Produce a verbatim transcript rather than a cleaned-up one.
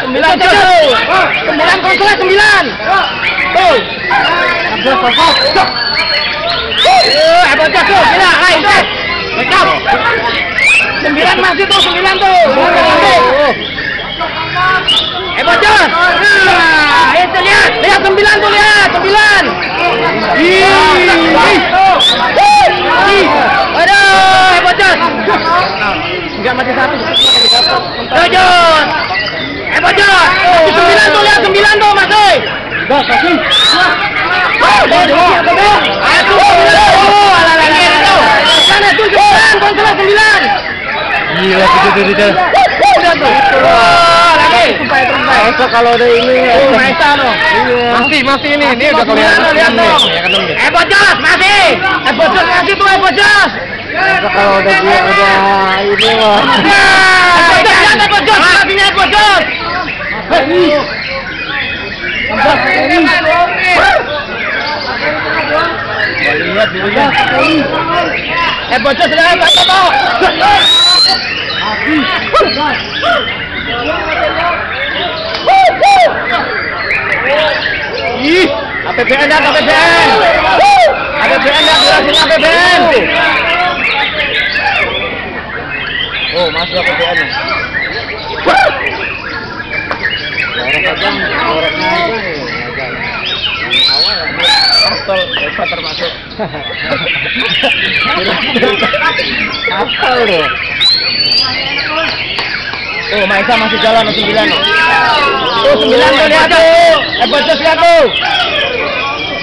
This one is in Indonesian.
sembilan tuh. Sembilan konsolnya sembilan. Tuh. Ambil kosong. Eh, bocah tuh, gila, hai tuh. Bocah. Sembilan masih tuh, sembilan tuh. Eh, bocah. Nah, itu lihat, lihat sembilan tuh, lihat sembilan. Ih. Aduh, eh, bocah. Enggak mati satu. Tujuh. Eh, bocah. Sembilan tuh, lihat sembilan tuh, masih. Dah, kasih. Oh, aduh, oh, ala ala itu. Sana tuh sembilan, konsolnya sembilan. Gila, itu itu itu. Udah tuh. Wah, lagi. Esok kalau udah ini. Oh, Maesa no. Masih, masih ini. Ini udah kelihatan lihat tuh. Eh, bocos, masih. Eh, bocos masih tuh, eh, bocos. Esok kalau udah dia udah ini loh. Eh, bocos, lihat eh, bocos. Masihnya eh, bocos. Lihat lihat. Eh, bocor sudah tak tahu. Ih, A P B N dah, A P B N. A P B N dah, jelasin A P B N. Oh, masih A P B N. Orang kadang orangnya Astol, Eva termasuk. Astol deh. Oh, Maesa masih jalan, sembilan. Oh, sembilan tuh lihat tuh. Eh, bocor lihat tuh.